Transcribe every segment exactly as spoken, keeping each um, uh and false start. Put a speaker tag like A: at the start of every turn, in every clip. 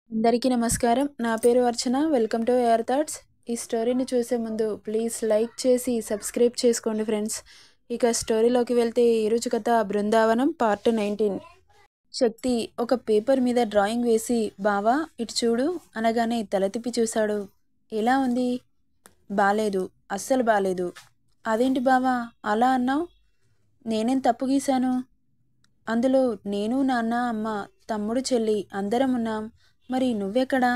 A: అందరికీ నమస్కారం. నా పేరు Archana. Welcome to air thoughts. ఈ స్టోరీని చూసే ముందు ప్లీజ్ లైక్ చేసి సబ్స్క్రైబ్ చేసుకోండి ఫ్రెండ్స్. ఇక స్టోరీలోకి వెళ్తే ఈరోజు కథ బృందావనం పార్ట్ నైన్టీన్. శక్తి ఒక పేపర్ మీద డ్రాయింగ్ వేసి బావా ఇటు చూడు అనగానే తల తిప్పి చూశాడు. ఎలా ఉంది? బాలేదు, అస్సలు బాలేదు. అదేంటి బావా అలా అన్నావు? నేనేం తప్పు గీశాను? అందులో నేను, నాన్న, అమ్మ, తమ్ముడు, చెల్లి అందరం ఉన్నాం. మరి నువ్వెక్కడా?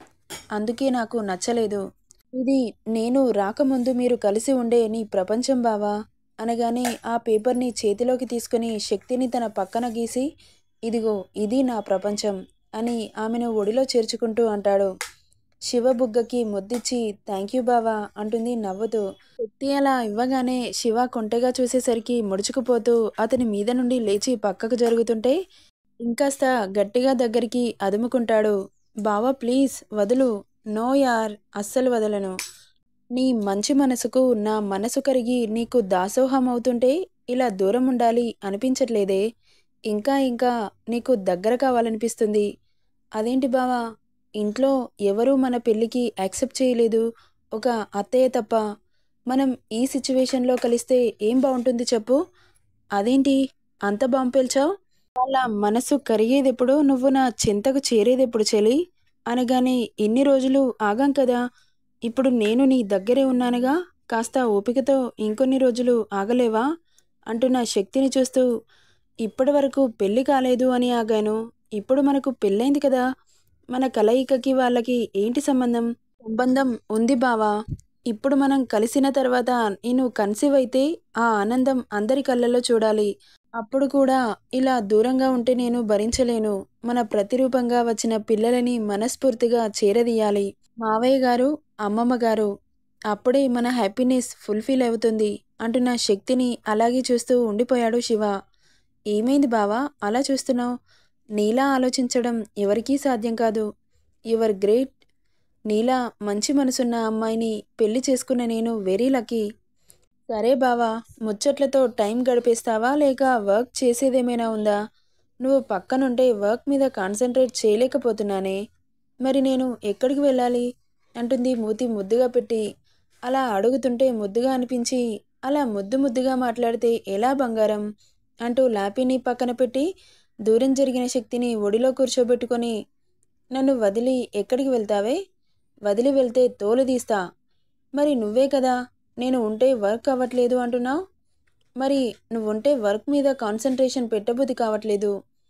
A: అందుకే నాకు నచ్చలేదు. ఇది నేను రాకముందు మీరు కలిసి ఉండే నీ ప్రపంచం బావా అనగానే ఆ పేపర్ని చేతిలోకి తీసుకుని శక్తిని తన పక్కన గీసి ఇదిగో ఇది నా ప్రపంచం అని ఆమెను ఒడిలో చేర్చుకుంటూ అంటాడు. శివ బుగ్గకి ముద్దిచ్చి థ్యాంక్ యూ బావా అంటుంది నవ్వుతూ. శక్తి అలా ఇవ్వగానే శివ కొంటెగా చూసేసరికి ముడుచుకుపోతూ అతని మీద నుండి లేచి పక్కకు జరుగుతుంటే ఇంకాస్త గట్టిగా దగ్గరికి అదుముకుంటాడు. బావా ప్లీజ్ వదులు. నో యార్, అస్సలు వదలను. నీ మంచి మనసుకు నా మనసు కరిగి నీకు దాసోహం అవుతుంటే ఇలా దూరం ఉండాలి అనిపించట్లేదే. ఇంకా ఇంకా నీకు దగ్గర కావాలనిపిస్తుంది. అదేంటి బావా, ఇంట్లో ఎవరూ మన పెళ్ళికి యాక్సెప్ట్ చేయలేదు, ఒక అత్తయ్య తప్ప. మనం ఈ సిచ్యువేషన్లో కలిస్తే ఏం బాగుంటుంది చెప్పు? అదేంటి అంత బాంబు పేల్చావు? వాళ్ళ మనసు కరిగేదెప్పుడు, నువ్వు నా చింతకు చేరేదెప్పుడు చెలి అనగానే ఇన్ని రోజులు ఆగాం కదా, ఇప్పుడు నేను నీ దగ్గరే ఉన్నానుగా, కాస్త ఓపికతో ఇంకొన్ని రోజులు ఆగలేవా అంటున్న శక్తిని చూస్తూ ఇప్పటి వరకు పెళ్ళి కాలేదు అని ఆగాను, ఇప్పుడు మనకు పెళ్ళైంది కదా, మన కలయికకి వాళ్ళకి ఏంటి సంబంధం? సంబంధం ఉంది బావా. ఇప్పుడు మనం కలిసిన తర్వాత నేను కన్సీవ్ అయితే ఆ ఆనందం అందరి కళ్ళల్లో చూడాలి. అప్పుడు కూడా ఇలా దూరంగా ఉంటే నేను భరించలేను. మన ప్రతిరూపంగా వచ్చిన పిల్లలని మనస్ఫూర్తిగా చేరదీయాలి మావయ్య గారు, అమ్మమ్మ గారు. అప్పుడే మన హ్యాపీనెస్ ఫుల్ఫిల్ అవుతుంది అంటున్న శక్తిని అలాగే చూస్తూ ఉండిపోయాడు శివ. ఏమైంది బావా అలా చూస్తున్నావు? నీలా ఆలోచించడం ఎవరికీ సాధ్యం కాదు. Your great. నీలా మంచి మనసున్న అమ్మాయిని పెళ్లి చేసుకున్న నేను వెరీ లక్కీ. సరే బావా, ముచ్చట్లతో టైం గడిపేస్తావా లేక వర్క్ చేసేదేమైనా ఉందా? నువ్వు పక్కనుంటే వర్క్ మీద కాన్సన్ట్రేట్ చేయలేకపోతున్నానే. మరి నేను ఎక్కడికి వెళ్ళాలి అంటుంది మూతి ముద్దుగా పెట్టి. అలా అడుగుతుంటే ముద్దుగా అనిపించి అలా ముద్దు ముద్దుగా మాట్లాడితే ఎలా బంగారం అంటూ లాపీని పక్కన పెట్టి దూరం జరిగిన శక్తిని ఒడిలో కూర్చోబెట్టుకొని నన్ను వదిలి ఎక్కడికి వెళ్తావే? వదిలి వెళ్తే తోలు తీస్తా. మరి నువ్వే కదా నేను ఉంటే వర్క్ అవ్వట్లేదు అంటున్నావు. మరి నువ్వుంటే వర్క్ మీద కాన్సన్ట్రేషన్ పెట్టబుద్ధి కావట్లేదు.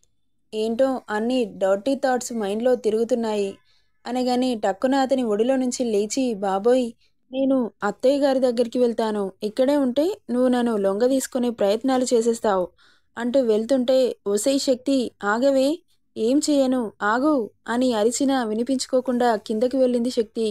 A: ఏంటో అన్ని డర్టీ థాట్స్ మైండ్లో తిరుగుతున్నాయి అనగానే టక్కున అతని ఒడిలో నుంచి లేచి బాబోయ్, నేను అత్తయ్య గారి దగ్గరికి వెళ్తాను, ఇక్కడే ఉంటే నువ్వు నన్ను లొంగ తీసుకునే ప్రయత్నాలు చేసేస్తావు అంటూ వెళ్తుంటే ఒసై శక్తి ఆగవే, ఏం చేయను ఆగు అని అరిచినా వినిపించుకోకుండా కిందకి వెళ్ళింది శక్తి.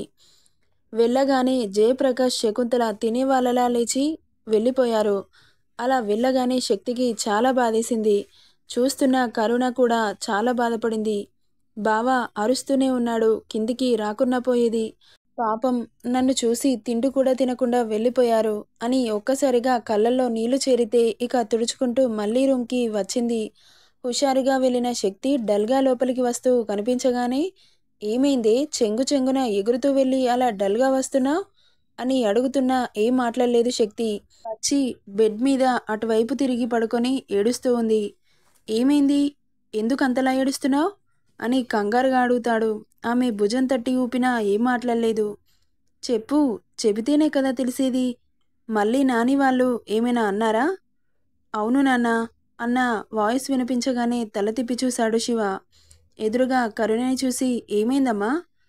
A: వెళ్ళగానే జయప్రకాష్, శకుంతల తినేవాళ్ళలా లేచి వెళ్ళిపోయారు. అలా వెళ్ళగానే శక్తికి చాలా బాధేసింది. చూస్తున్న కరుణ కూడా చాలా బాధపడింది. బావ అరుస్తూనే ఉన్నాడు, కిందికి రాకున్నా పోయేది. పాపం నన్ను చూసి తిండి కూడా తినకుండా వెళ్ళిపోయారు అని ఒక్కసారిగా కళ్ళల్లో నీళ్లు చేరితే ఇక తుడుచుకుంటూ మళ్ళీ రూమ్కి వచ్చింది. హుషారుగా వెళ్ళిన శక్తి డల్గా లోపలికి వస్తూ కనిపించగానే ఏమైందే, చెంగు చెంగున ఎగురుతూ వెళ్ళి అలా డల్గా వస్తున్నా అని అడుగుతున్నా ఏం మాట్లాడలేదు శక్తి. వచ్చి బెడ్ మీద అటువైపు తిరిగి పడుకొని ఏడుస్తూ ఉంది. ఏమైంది, ఎందుకు అంతలా ఏడుస్తున్నావు అని కంగారుగా అడుగుతాడు. ఆమె భుజం తట్టి ఊపినా ఏం మాట్లాడలేదు. చెప్పు, చెబితేనే కదా తెలిసేది. మళ్ళీ నాని వాళ్ళు ఏమైనా అన్నారా? అవును నాన్న అన్న వాయిస్ వినిపించగానే తల తిప్పి చూశాడు శివ. ఎదురుగా కరుణని చూసి ఏమైందమ్మా,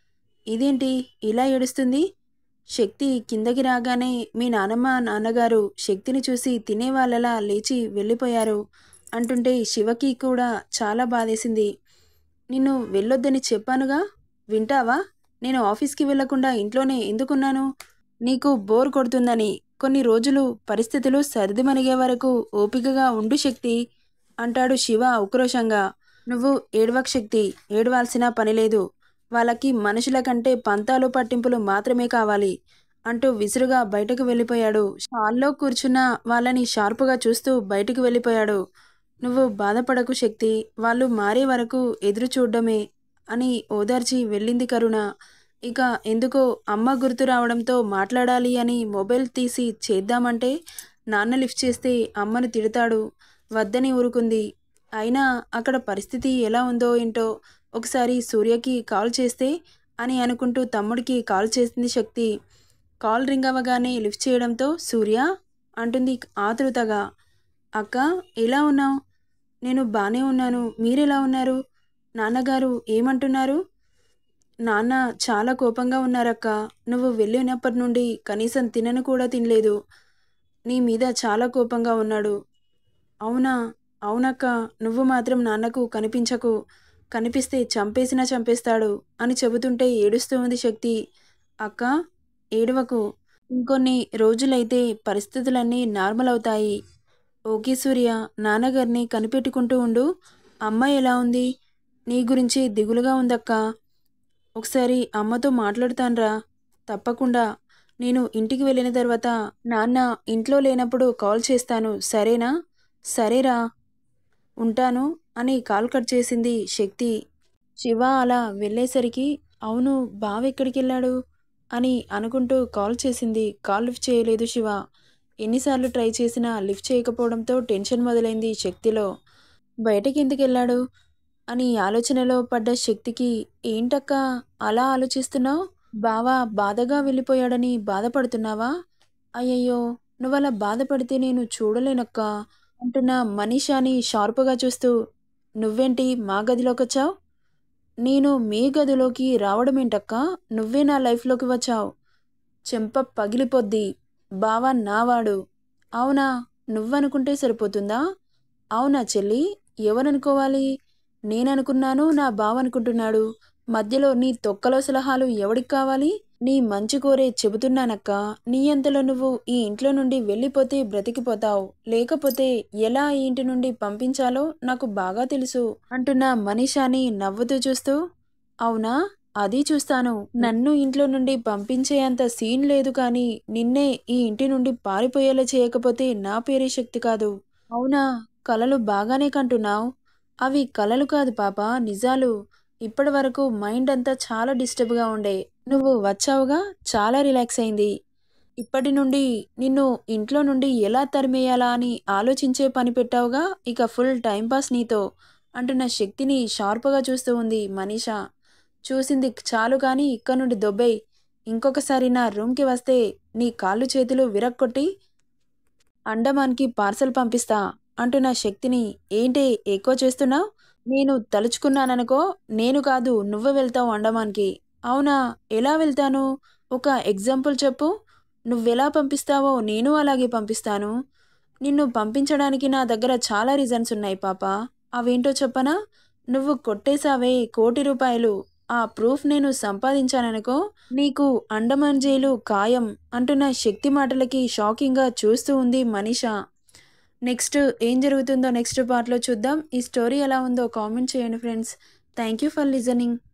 A: ఇదేంటి ఇలా ఏడుస్తుంది? శక్తి కిందకి రాగానే మీ నానమ్మ నాన్నగారు శక్తిని చూసి తినేవాళ్ళలా లేచి వెళ్ళిపోయారు అంటుంటే శివకి కూడా చాలా బాధేసింది. నిన్ను వెళ్ళొద్దని చెప్పానుగా, వింటావా? నేను ఆఫీస్కి వెళ్లకుండా ఇంట్లోనే ఎందుకున్నాను? నీకు బోర్ కొడుతుందని. కొన్ని రోజులు పరిస్థితులు సర్దిమణిగే వరకు ఓపికగా ఉండు శక్తి అంటాడు శివ ఉక్రోషంగా. నువ్వు ఏడవక్ శక్తి, ఏడవాల్సిన పనిలేదు. వాళ్ళకి మనుషుల కంటే పంతాలు పట్టింపులు మాత్రమే కావాలి అంటూ విసురుగా బయటకు వెళ్ళిపోయాడు. హాల్లో కూర్చున్న వాళ్ళని షార్పుగా చూస్తూ బయటకు వెళ్ళిపోయాడు. నువ్వు బాధపడకు శక్తి, వాళ్ళు మారే వరకు ఎదురు చూడడమే అని ఓదార్చి వెళ్ళింది కరుణ. ఇక ఎందుకో అమ్మ గుర్తు రావడంతో మాట్లాడాలి అని మొబైల్ తీసి చేద్దామంటే నాన్న లిఫ్ట్ చేస్తే అమ్మను తిడతాడు, వద్దని ఊరుకుంది. అయినా అక్కడ పరిస్థితి ఎలా ఉందో ఏంటో. ఒకసారి సూర్యకి కాల్ చేస్తే అని అనుకుంటూ తమ్ముడికి కాల్ చేసింది శక్తి. కాల్ రింగ్ అవ్వగానే లిఫ్ట్ చేయడంతో సూర్య అంటుంది ఆతృతగా. అక్క, ఎలా ఉన్నావు? నేను బానే ఉన్నాను, మీరెలా ఉన్నారు? నాన్నగారు ఏమంటున్నారు? నాన్న చాలా కోపంగా ఉన్నారక్క. నువ్వు వెళ్ళినప్పటి నుండి కనీసం తినను కూడా తినలేదు. నీ మీద చాలా కోపంగా ఉన్నాడు. అవునా? అవునక్క. నువ్వు మాత్రం నాన్నకు కనిపించకు. కనిపిస్తే చంపేసినా చంపేస్తాడు అని చెబుతుంటే ఏడుస్తూ ఉంది శక్తి. అక్క, ఏడవకు. ఇంకొన్ని రోజులైతే పరిస్థితులన్నీ నార్మల్ అవుతాయి. ఓకే సూర్య, నాన్నగారిని కనిపెట్టుకుంటూ ఉండు. అమ్మ ఎలా ఉంది? నీ గురించి దిగులుగా ఉందక్కా. ఒకసారి అమ్మతో మాట్లాడుతాన్రా. తప్పకుండా. నేను ఇంటికి వెళ్ళిన తర్వాత నాన్న ఇంట్లో లేనప్పుడు కాల్ చేస్తాను, సరేనా? సరేరా, ఉంటాను అని కాల్ కట్ చేసింది శక్తి. శివ అలా వెళ్ళేసరికి అవును బావ ఎక్కడికెళ్ళాడు అని అనుకుంటూ కాల్ చేసింది. కాల్ లిఫ్ట్ చేయలేదు శివ. ఎన్నిసార్లు ట్రై చేసినా లిఫ్ట్ చేయకపోవడంతో టెన్షన్ మొదలైంది శక్తిలో. బయటకి ఎందుకెళ్ళాడు అని ఆలోచనలో పడ్డ శక్తికి, ఏంటక్కా అలా ఆలోచిస్తున్నావు? బావా బాధగా వెళ్ళిపోయాడని బాధపడుతున్నావా? అయ్యయ్యో, నువ్వలా బాధపడితే నేను చూడలేనక్కా అంటున్న మనీషాని షార్పుగా చూస్తూ, నువ్వేంటి మా గదిలోకొచ్చావు? నేను మీ గదిలోకి రావడమేంటక్కా? నువ్వే నా లైఫ్లోకి వచ్చావు. చెంప పగిలిపోద్ది. బావ నావాడు. అవునా? నువ్వనుకుంటే సరిపోతుందా? అవునా చెల్లి? ఎవరనుకోవాలి? నేననుకున్నాను, నా బావనుకుంటున్నాడు. మధ్యలో నీ తొక్కలో సలహాలు ఎవడికి కావాలి? నీ మంచి కోరే చెబుతున్నానక్కా. నీ అంతలో నువ్వు ఈ ఇంట్లో నుండి వెళ్ళిపోతే బ్రతికిపోతావు. లేకపోతే ఎలా ఈ ఇంటి నుండి పంపించాలో నాకు బాగా తెలుసు అంటున్న మనీషాని నవ్వుతూ చూస్తూ, అవునా? అది చూస్తాను. నన్ను ఇంట్లో నుండి పంపించేంత సీన్ లేదు కానీ నిన్నే ఈ ఇంటి నుండి పారిపోయేలా చేయకపోతే నా పేరే శక్తి కాదు. అవునా? కలలు బాగానే కంటున్నావు. అవి కలలు కాదు పాపా, నిజాలు. ఇప్పటి వరకు మైండ్ అంతా చాలా డిస్టర్బ్గా ఉండే. నువ్వు వచ్చావుగా, చాలా రిలాక్స్ అయింది. ఇప్పటి నుండి నిన్ను ఇంట్లో నుండి ఎలా తరిమేయాలా అని ఆలోచించే పని పెట్టావుగా, ఇక ఫుల్ టైంపాస్ నీతో అంటున్న శక్తిని షార్ప్గా చూస్తూ ఉంది మనీషా. చూసింది చాలు కానీ ఇక్కడ నుండి దొబ్బేయ్. ఇంకొకసారి నా రూమ్కి వస్తే నీ కాళ్ళు చేతులు విరక్కొట్టి అండమాన్కి పార్సల్ పంపిస్తా అంటున్న శక్తిని, ఏంటి ఎక్కువ చేస్తున్నావు? నేను తలుచుకున్నాననుకో, నేను కాదు నువ్వు వెళ్తావు అండమాన్కి. అవునా? ఎలా వెళ్తాను? ఒక ఎగ్జాంపుల్ చెప్పు. నువ్వెలా పంపిస్తావో నేను అలాగే పంపిస్తాను. నిన్ను పంపించడానికి నా దగ్గర చాలా రీజన్స్ ఉన్నాయి పాప. అవేంటో చెప్పనా? నువ్వు కొట్టేశావే కోటి రూపాయలు, ఆ ప్రూఫ్ నేను సంపాదించాననుకో, నీకు అండమాన్ జైలు ఖాయం అంటున్న శక్తి మాటలకి షాకింగ్గా చూస్తూ ఉంది మనీషా. నెక్స్ట్ ఏం జరుగుతుందో నెక్స్ట్ పార్ట్లో చూద్దాం. ఈ స్టోరీ ఎలా ఉందో కామెంట్ చేయండి friends. Thank you for listening.